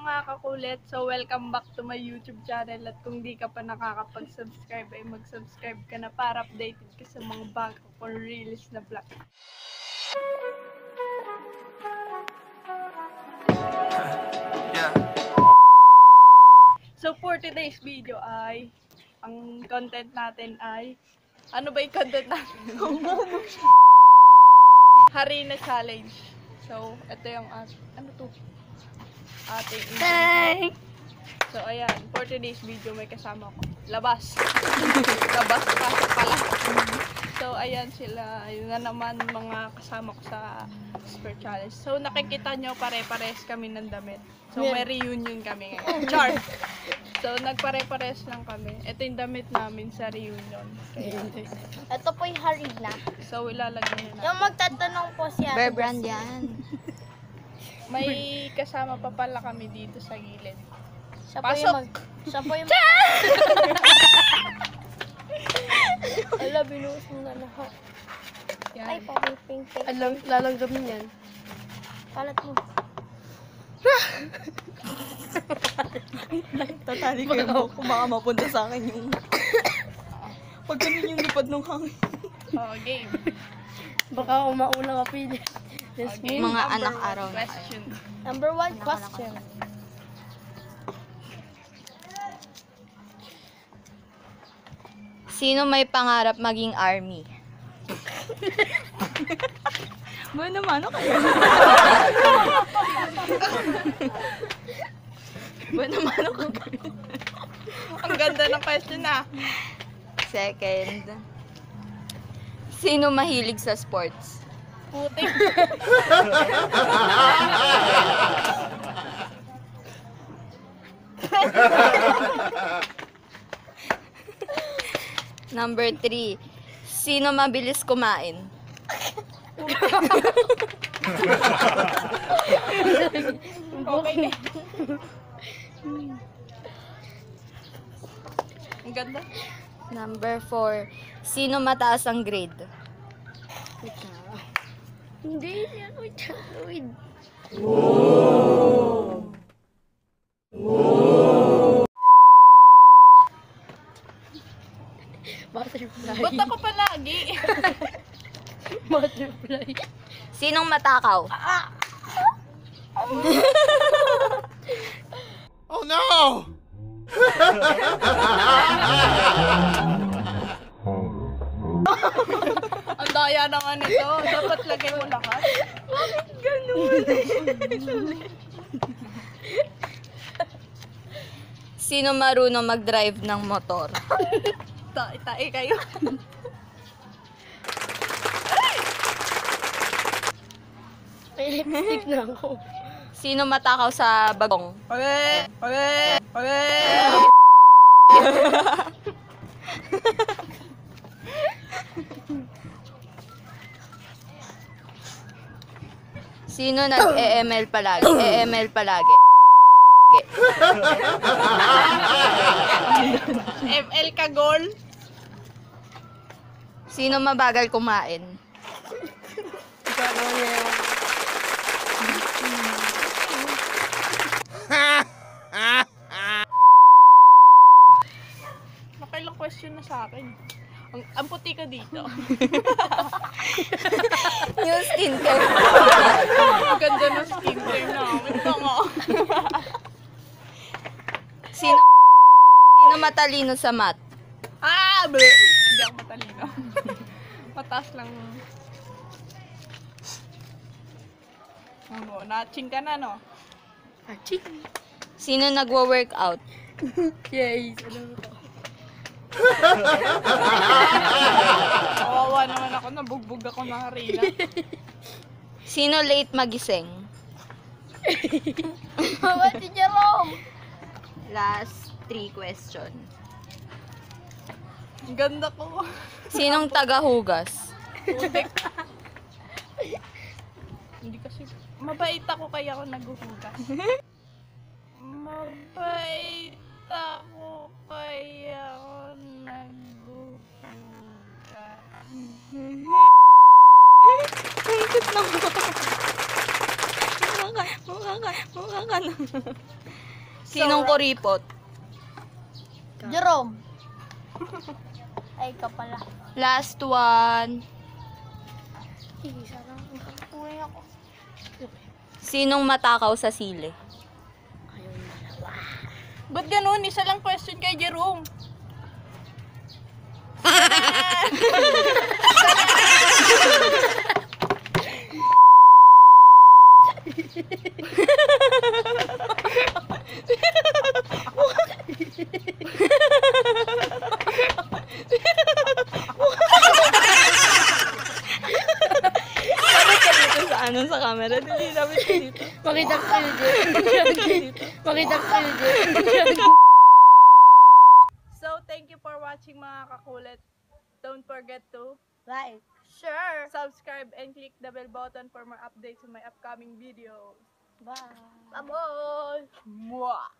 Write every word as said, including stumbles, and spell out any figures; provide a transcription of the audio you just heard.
mga kakulit. So, welcome back to my YouTube channel. At kung di ka pa nakakapag-subscribe, ay mag-subscribe ka na para updated ka sa mga bago kong release na vlog. Yeah. So, for today's video ay, ang content natin ay, ano ba yung content natin? Harina challenge. So, ito yung, uh, ano to? Ating intro. So, ayan. For today's video, may kasama ko. Labas. Labas pa pala. So, ayan sila. Yun na naman mga kasama ko sa Super Challenge. So, nakikita nyo, pare-pares kami ng damit. So, may reunion kami ngayon. Char! So, nagpare-pares lang kami. Ito yung damit namin sa reunion. Kaya, ito po yung Harina. so, ilalagay na natin. Yung magtatanong po siya. Bear brand yan. May kasama pa pala kami dito sa gilid. Siya po Pasok! yung mag... Siya po yung... Ala, binuhos mo na lahat. Yan. Ay, parang pink-pink. Alam, lalanggamin yan. Kalat mo. Tatali ko yung buhok ko, baka mapunta sa akin yung... Pag ganun yung lipad ng hangin. Oh, game. Baka ako mauna kapili. Oh, game. Mga Number anak one araw na question. Number one question. Sino may pangarap maging army? Bueno naman, ano kayo? Bueno naman, ano kayo? Ang ganda ng question ah. Second. Sino mahilig sa sports? Putik. Number three. Sino mabilis kumain? Okay. Ang ganda. Number four. Sino mataas ang grade? Hindi yan. Uy, Uy. Butterfly. Ba't ako palagi? Butterfly. Sinong matakaw? Oh no! Ang daya naman ito. Dapat lagay mo lahat. Sino marunong mag-drive ng motor? Tae-tae kayo. May lipstick na ako. Sino matakaw sa bagong? Ole! Ole! Ole! Sino nag-E M L palagi? E M L palagi. M L ka gol. Sino mabagal kumain? Nakailang question na sa akin. Ang, ang puti ka dito. New skincare. Ang ganda ng skincare namin. Tama. Sino Sino matalino sa math? Ah! Bleh. Hindi ako matalino. Mataas lang. Ano, na-ching ka na, no? Archie. Sino nagwo-workout? Yes. Kawawa naman ako, nabugbog ako ng Harina. Sino late magising? Mama, si Jerome. Last three question. Ang ganda ko. Sinong tagahugas? Putik. Hindi kasi, mabait ako kaya ako naghuhugas. Mabait ako kaya ako naghuhugas. Ang cute naman. ka, mukha ka, mukha ka na. Sinong kuripot? Jerome. Ay, ka pala. Last one. Sige, sarang kulay ako. Sinong matakaw sa sili? Ba't ganun? Isa lang question kay Jerome. Dapat ka dito sa ano, sa camera. Dili, dapat ka dito. Makita ko kayo dyan. Makita ko kayo dyan. So, thank you for watching mga kakulit. Don't forget to Like. share, subscribe, and click the bell button for more updates on my upcoming videos. Bye. Bye-bye! Mwah!